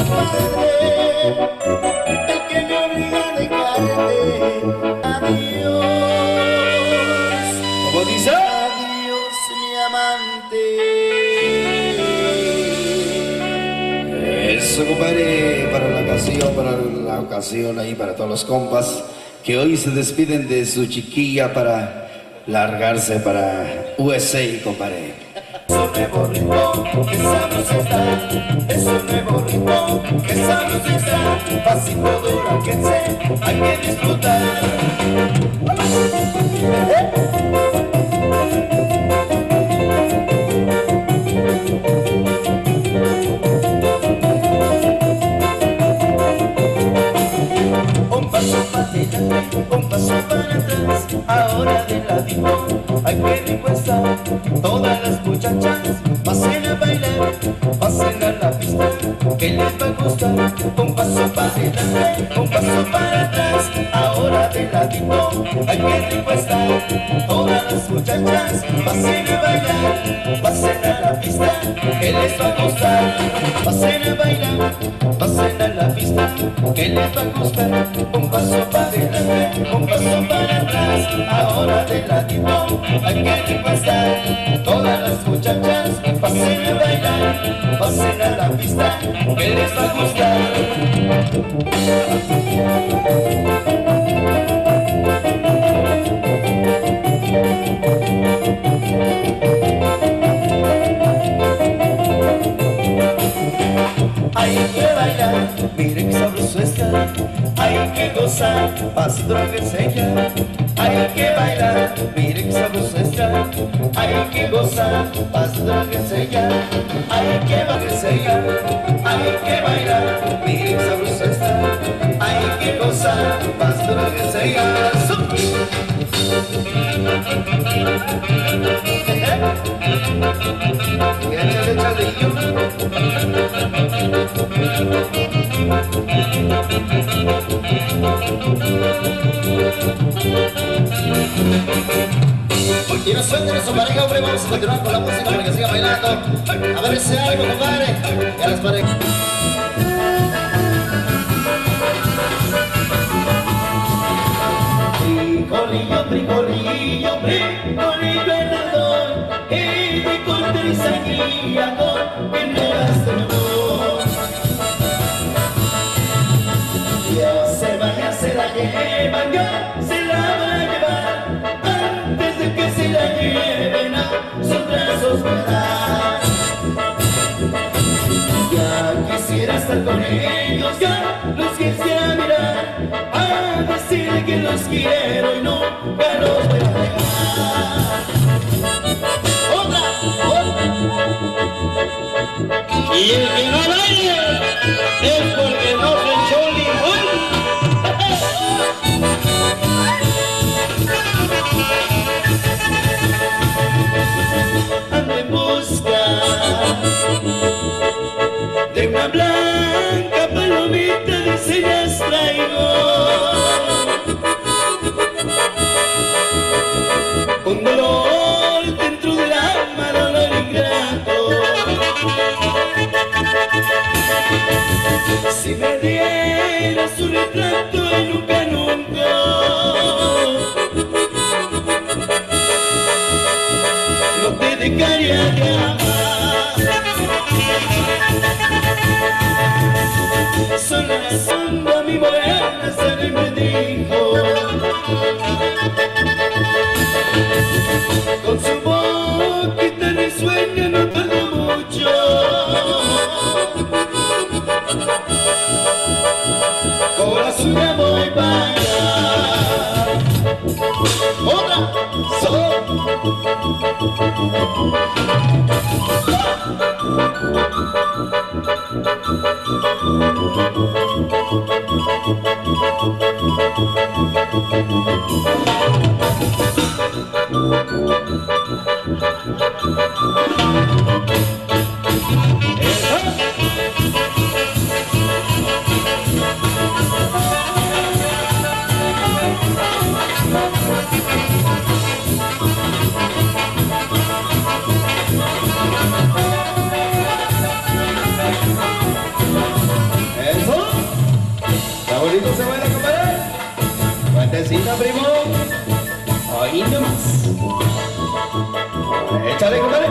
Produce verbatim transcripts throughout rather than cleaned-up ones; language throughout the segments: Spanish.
el que me obliga a dejarte. Adiós, ¿Cómo dice? adiós mi amante. Eso, compadre, para la ocasión, para la ocasión ahí, para todos los compas que hoy se despiden de su chiquilla para largarse para U S A, compadre. Es un nuevo ritmo, que sabroso está. Es un nuevo ritmo, que sabroso está. Pasito dura que sé, hay que disfrutar. Un paso para adelante, un paso para atrás. Ahora de ladito, ay qué rico está. Todas las muchachas pasen a bailar, pasen a la pista, que les va a gustar. Un paso para adelante, un paso para atrás. Ahora de ladito, ay qué rico está. Todas las muchachas pasen a bailar, pasen a la pista, que les va a gustar. Pasen a bailar, pasen a la pista, que les va a gustar. Un paso para adelante, un paso para atrás. Ahora de ladito, ay qué rico está. Todas las muchachas pasen a bailar, pasen a la pista, que les va a gustar. Hay que bailar, miren que sabroso está. Hay que gozar, pasito que enseña. Hay que bailar, miren que sabroso está. Hay que gozar, pasito que enseña. Hay que bailar, hay que bailar, miren que sabroso está. Hay que gozar, pasito que enseña. Échale, échale, yo. Y no suelten a su pareja, hombre, vamos a continuar con la música para que siga bailando. A ver ese algo, compadre. Y a las parejas. Frijolillo, frijolillo, frijolillo helador, y de corte y sangría con que no gaste amor. Ya se va, ya se la llevan, ya se la va a llevar. Antes de que se la lleven a sus brazos volar. Ya quisiera estar con ellos, ya los quisiera mirar, a decirle que los quiero y nunca los voy a dejar. ¡Otra! ¡Otra! Y el que no baile es porque no se echó limón. Ando en busca de una blanca palomita de señas traigo. Un dolor dentro del alma, dolor ingrato. Si me diera su retrato y nunca, nunca no te dejaría de amar. Sola razón a mi morena se me dijo, con su boquita risueña no tardó mucho. Con la suya voy para allá. Otra, solo. Fuertecito se baila, compadre. Fuertecito, primo. Ahí nomás. Échale, compadre.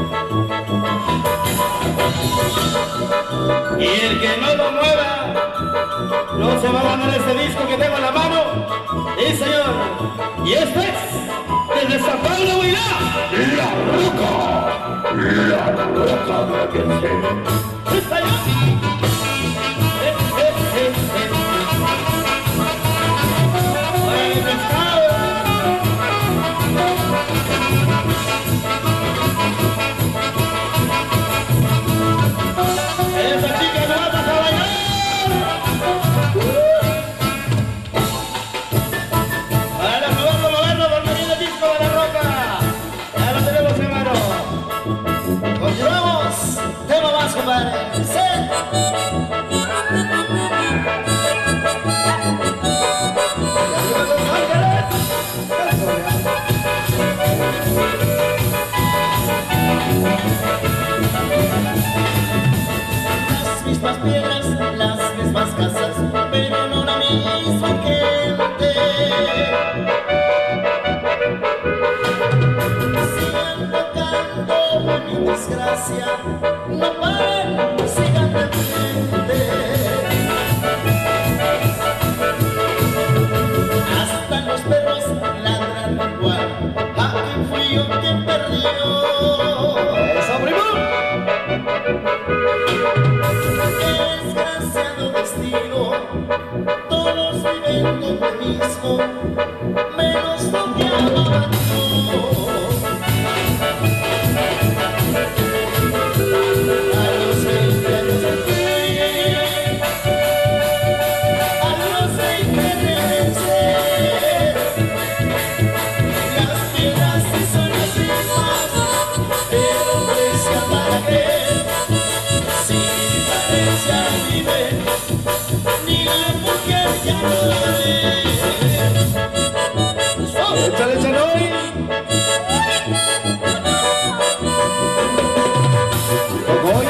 Y el que no lo mueva, no se va a ganar este disco que tengo en la mano. Sí, señor. Y este es desde San Pablo, Huila, La Roca. La Roca de aquel ser. Sí, señor. Eh, eh, eh, eh. Oye, pescado. Esa chica no va a bailar. Para moverlo, moverlo, porque viene el disco de La Roca. Ya lo tenemos, hermano. Continuamos. Tema más, compadre. Sí. Las mismas piedras, las mismas casas, pero no la misma gente. Sigan tocando mi desgracia, no paren, sigan de frente. Hasta los perros ladran igual, aquí fui yo quien perdió. ¡Eso, primo! Desgraciado destino, todos viven donde mismo, menos lo que amaban yo. A los veinte años me fui, a los veinte regresé. Las piedras sí son las mismas, pero precia para qué. Si mi carencia vive, ni la mujer ya no ve. ¡Oh! ¡Échale, échale hoy! Voy.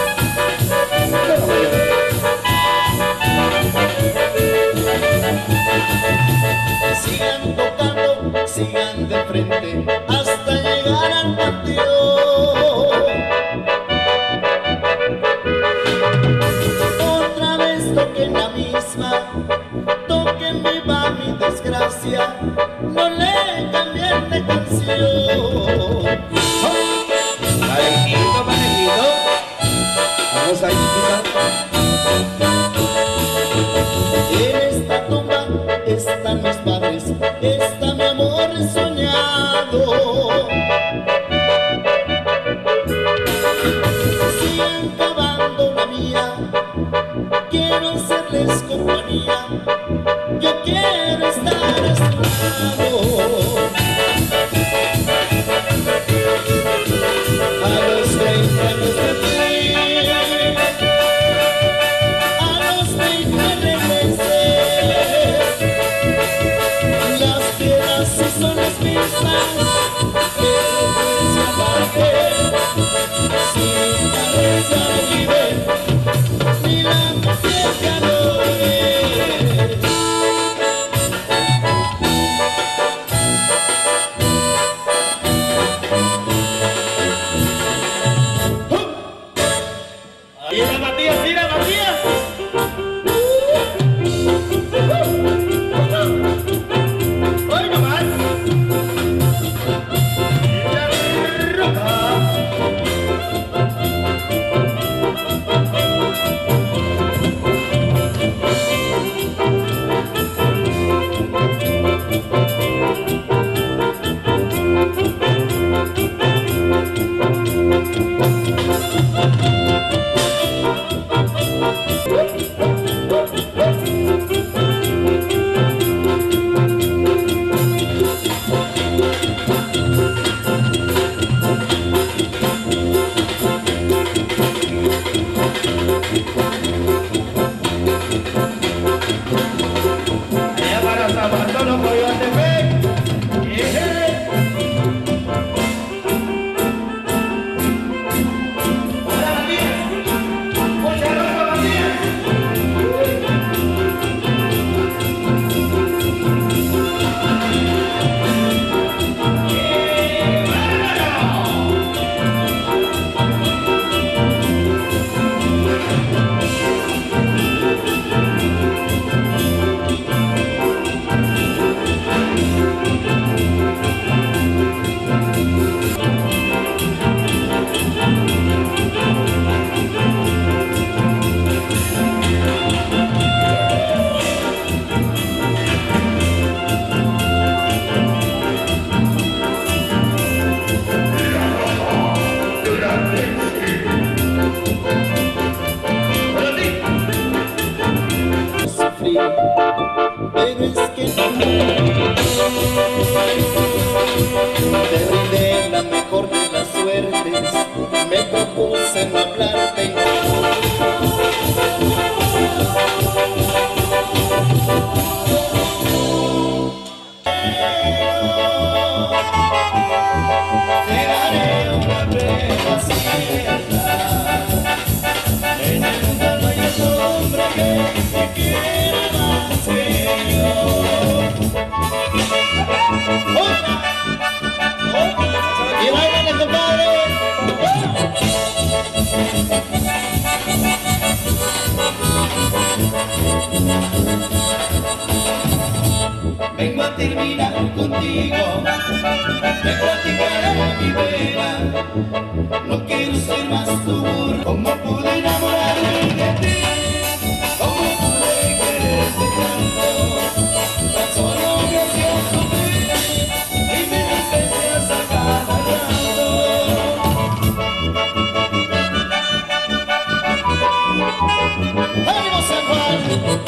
Sigan tocando, sigan de frente, hasta llegar al panteón. Otra vez toquen la misma, toquen viva mi desgracia, no le cambien de canción. Parejito, parejito. Vamos ahí, en esta tumba están mis padres, está mi amor soñado. Sigan cavando la mía, quiero hacerles compañía, yo quiero estar a su lado. A los veinte años me fui, a los veinte regresé. Las piedras sí son las mismas, pero precia para qué. Si mi cabeza vive, ni la mujer ya no ve. ¡Mira, Matías! ¡Mira, Matías! ¡Hoy nomás! ¡La Roca! Allá para San Bartolo, Coyoatepec. Hola, Matías. Muchas gracias, Matías. pero es que no. Te brindé la mejor de las suertes, me propuse no hablarte. Te daré una prueba cierta. En el mundo no hay otro hombre que te quiera más que yo. ¡Y báilale, compadre! Vengo a terminar contigo, me platicaré mi pena. No quiero ser más tu burro. ¿Cómo pude enamorarme de ti? ¿Cómo pude quererte tanto? Tan solo me hacías sufrir y me desprecias a cada rato. ¡Ánimo, San Juan!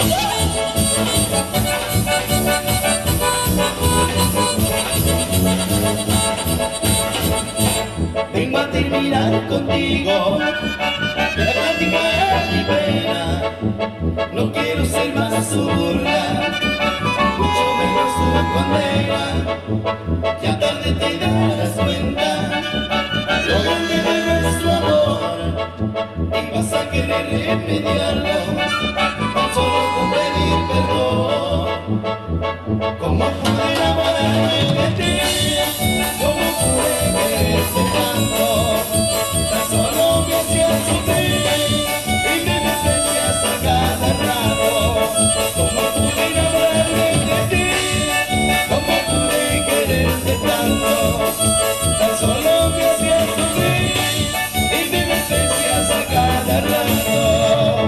Vengo a terminar contigo, me platicaré mi pena. No quiero ser más su burla, mucho menos su condena. Ya tarde te darás cuenta lo grande de nuestro amor y vas a querer remediarlo tan solo con pedir perdón. ¿Cómo pude enamorarme de ti? ¿Cómo pude quererte tanto? Tan solo me hacías sufrir y me desprecias a cada rato. ¿Cómo pude enamorarme de ti? ¿Cómo pude quererte tanto? Tan solo me hacías sufrir y me desprecias a cada rato.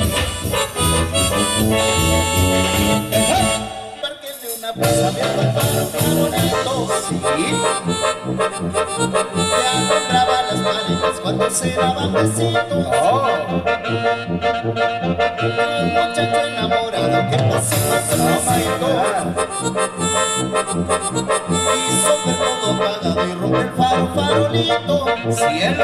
Porque de una presa me apartaron farolitos, sí. Te alumbraba las pálidas cuando se daban besitos. Oh. Un muchacho enamorado que pasó a su hizo ver todo apagado y rompe el faro, farolito. Cielo.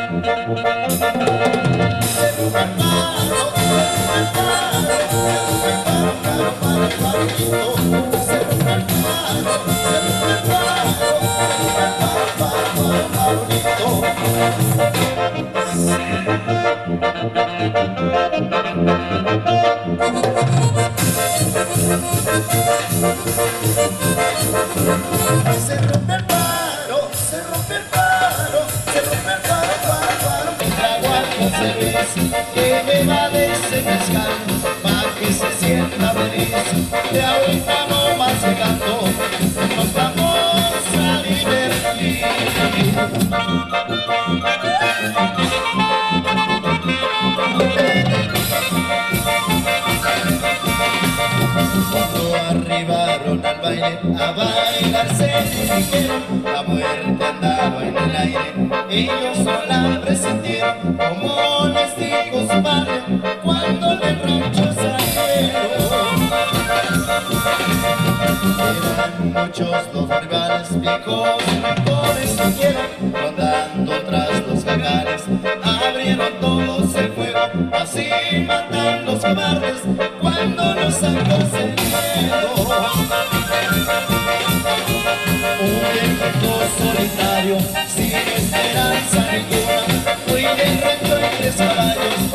Se rompe el faro, se rompe el faro, se rompe el faro, faro, faro, farolito. Se rompe el faro, se rompe el faro, se rompe el faro, faro, faro, farolito. Se rompe el faro, se rompe el faro, se rompe el faro, faro, faro. Trago algo cerveza que me va a desenmascar, pa' que se sienta feliz. De ahorita no más llegando, nos vamos a divertir. Cuando arribaron al baile, a bailar se dirigieron, la muerte andaba en el aire, ellos no la presintieron, como les dijo su padre, cuando del rancho salieron. Eran muchos los rivales, viejos mejores que quieran, rondando tras los jacales, abrieron todos el fuego, así matan los cobardes, cuando los sacos el miedo. Un viejito solitario, sin esperanza ninguna, fue de rancho en tres caballos,